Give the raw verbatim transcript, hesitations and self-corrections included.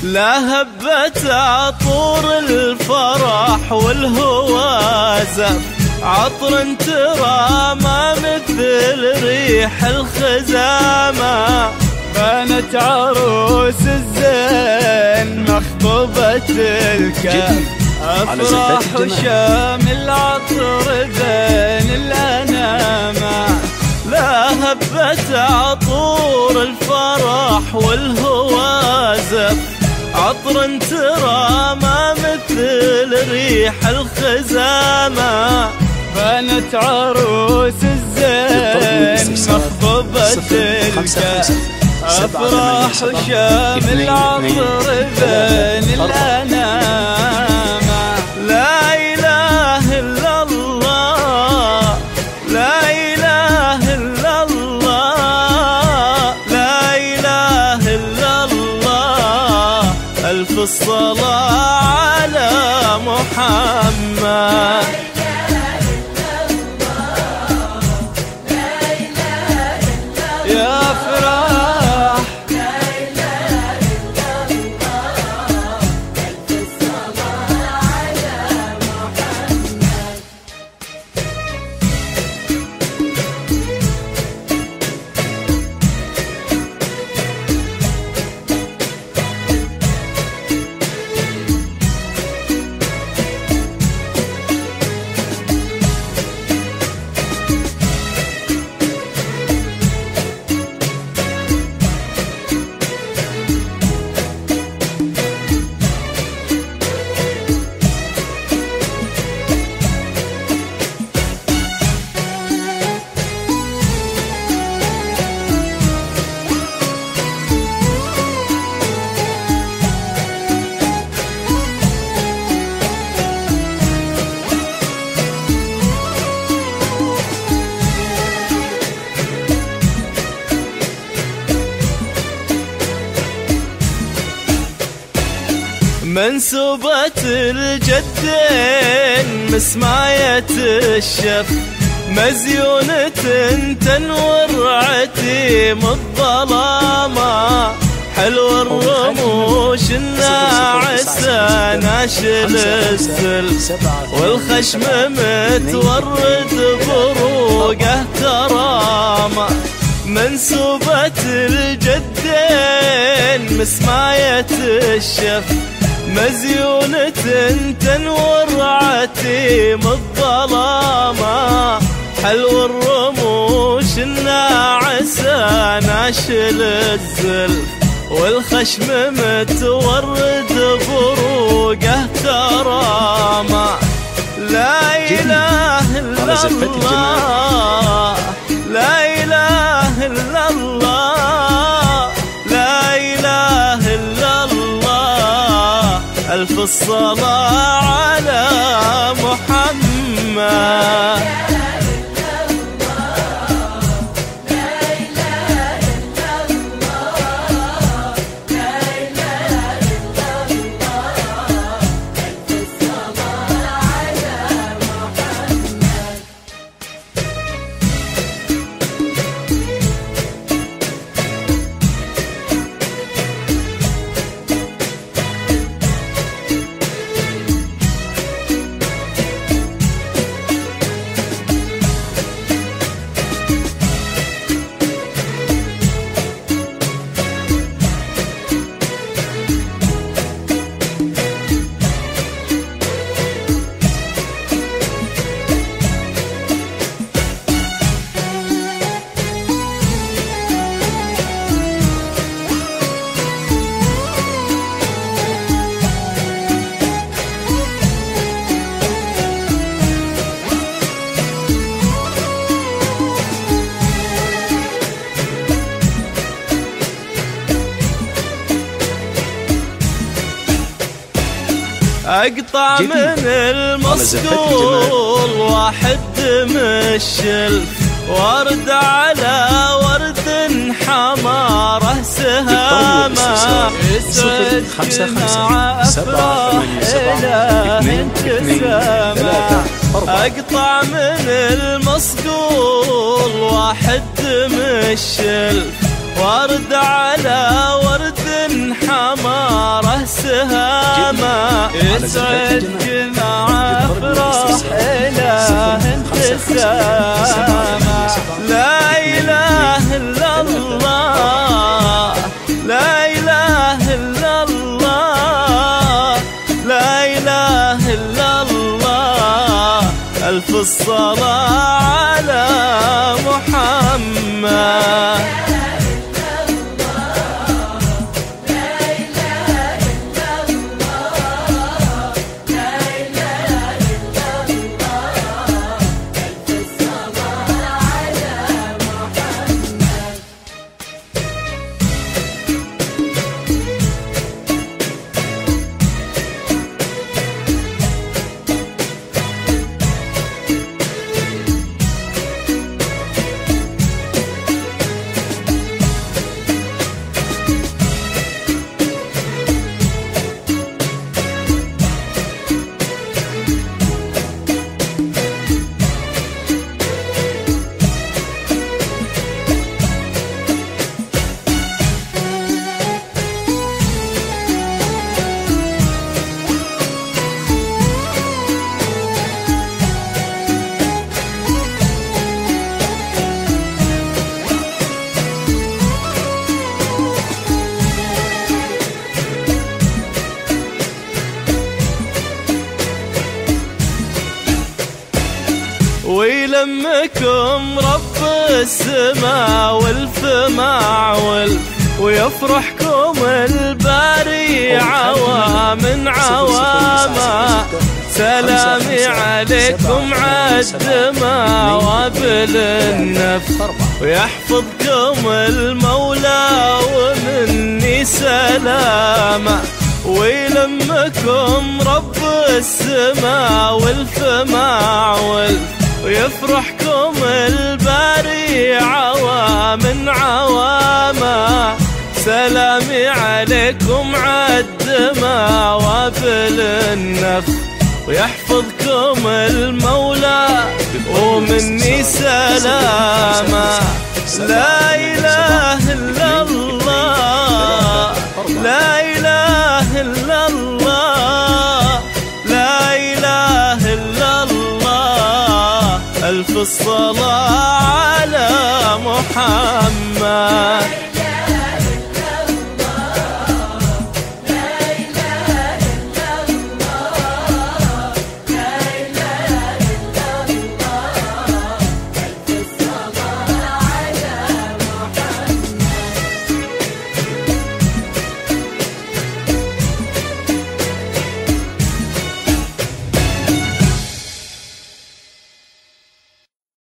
لا هبت عطور الفرح والهوى زف، عطر ترى ما مثل ريح الخزامة. بانت عروس الزين مخطوبة الكف، أفراح وشامل عطر بين الأنامة. لا هبت عطور الفرح والهوى زف، عطر ترى ما مثل ريح الخزامة. بانت عروس الزين مخطوبة الكف، أفراح وشامل عطر بين الأنامة. لا إله إلا الله، لا إله إلا الله، لا إله إلا الله. ألف الصلاة على محمد. يا فرح منسوبة الجدين مسماية الشف، مزيونة تنور عتيم الظلامة. حلو الرموش الناعسة ناشل السل، والخشم متورد بروقه ترامة. منسوبة الجدين مسماية الشف، مزيونة تنور عتيم الظلامة. حلو الرموش الناعسة ناشل الزلف، والخشم متورد بروقه ترامة. لا إله إلا الله، لا إله إلا الله، لا إله إلا الله. ألف الصلاة على محمد. أقطع من المصقول واحد مشلف، ورد على ورد حماره سهامة. يسعد مع أفراح إله انتسامة. أقطع من المصقول واحد مشلف، ورد على ورد حماره يسعد جماعة افراح اله انتسامة. لا اله الا الله، لا اله الا الله، لا اله الا الله. الف الصلاة على محمد. ويلمكم رب السماء والفماع والف، ويفرحكم الباري عوام عواما. سلامي عليكم عدما وابل النفس، ويحفظكم المولى ومني سلامة. ويلمكم رب السماء والفماع والف، ويفرحكم الباري عوام عواما. سلامي عليكم عدما وابل النفس، ويحفظكم المولى ومني سلامة. لا إله إلا الله، لا إله إلا الله، لا إله إلا الله. ألف الصلاة على محمد.